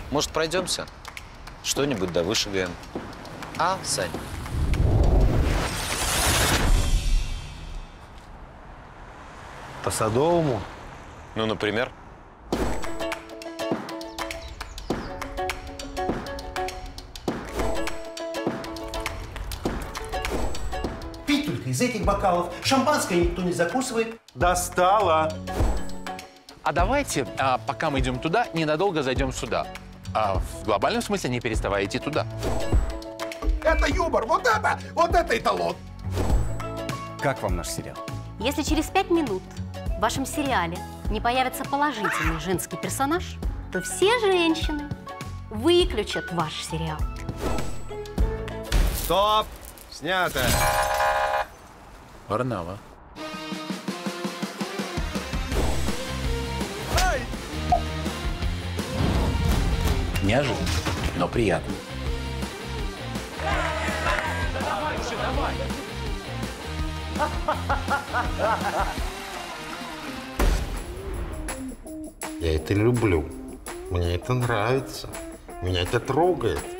Может, пройдемся? Что-нибудь да вышигаем. А, Сань? По Садовому? Ну, например? Пить только из этих бокалов. Шампанское никто не закусывает. Достала. А давайте, пока мы идем туда, ненадолго зайдем сюда. В глобальном смысле не переставая идти туда. Это юмор, вот это эталон. Как вам наш сериал? Если через 5 минут в вашем сериале не появится положительный женский персонаж, то все женщины выключат ваш сериал. Стоп! Снято. Варнава. Неожиданно, но приятно. Я это люблю. Мне это нравится. Меня это трогает.